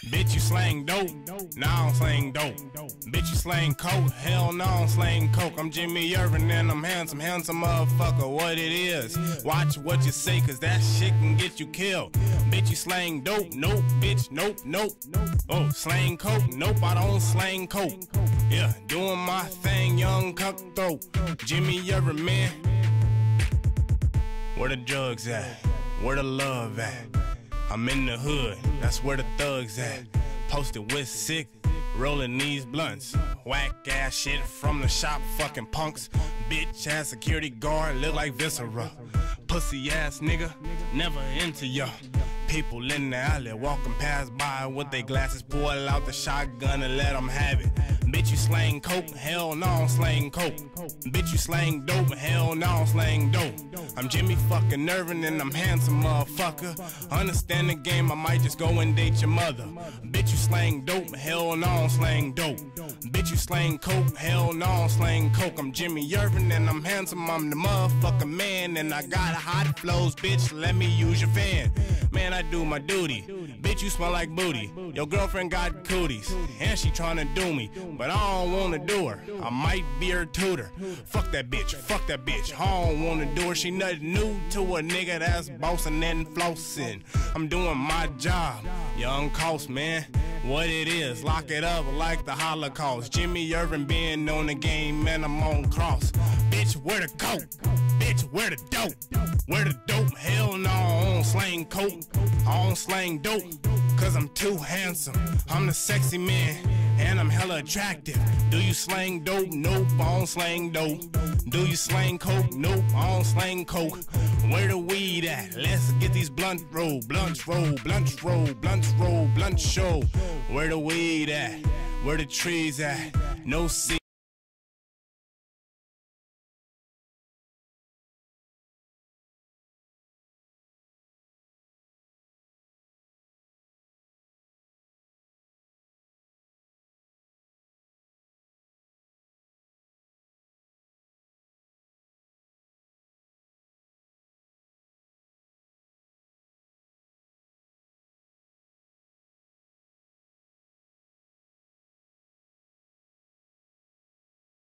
Bitch, you slang dope? Nah, I don't slang dope. Bitch, you slang coke? Hell no, I don't slang coke. I'm Jimmy Irvin and I'm handsome motherfucker. What it is? Watch what you say, cause that shit can get you killed. Bitch, you slang dope? Nope, bitch, nope. Oh, slang coke? Nope, I don't slang coke. Yeah, doing my thing, young cutthroat. Jimmy Irvin, man. Where the drugs at? Where the love at? I'm in the hood, that's where the thugs at. Posted with sick, rolling these blunts. Whack ass shit from the shop, fucking punks. Bitch ass security guard, look like Viscera. Pussy ass nigga, never into ya. People in the alley walking past by with their glasses, pull out the shotgun and let them have it. Bitch, you slang coke? Hell no, I don't slang coke. Bitch, you slang dope? Hell no, I don't slang dope. I'm Jimmy fucking Irvin and I'm handsome motherfucker. Understand the game, I might just go and date your mother. Bitch, you slang dope? Hell no, I don't slang dope. Bitch, you slang coke? Hell no, I don't slang coke. I'm Jimmy Irvin and I'm handsome, I'm the motherfucking man. And I got hot flows, bitch, let me use your fan. Man, I do my duty. Bitch, you smell like booty. Your girlfriend got cooties and she tryna do me, but I don't wanna do her. I might be her tutor. Fuck that bitch, I don't wanna do her. She nothing new to a nigga that's bossing and flossing. I'm doing my job, young cost, man. What it is, lock it up like the Holocaust. Jimmy Irvin being on the game, man, I'm on cross. Bitch, where the coke? Bitch, where the dope? Where the dope? Hell no, I don't slang coke. I don't slang dope, cause I'm too handsome. I'm the sexy man, and I'm hella attractive. Do you slang dope? Nope, I don't slang dope. Do you slang coke? Nope, I don't slang coke. Where the weed at? Let's get these blunts roll, blunts roll, blunts roll, blunts roll, blunts show. Where the weed at? Where the trees at? No seed.